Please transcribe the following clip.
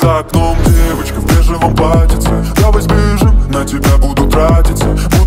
За окном девочка в бежевом платьице. Давай сбежим, на тебя буду тратиться.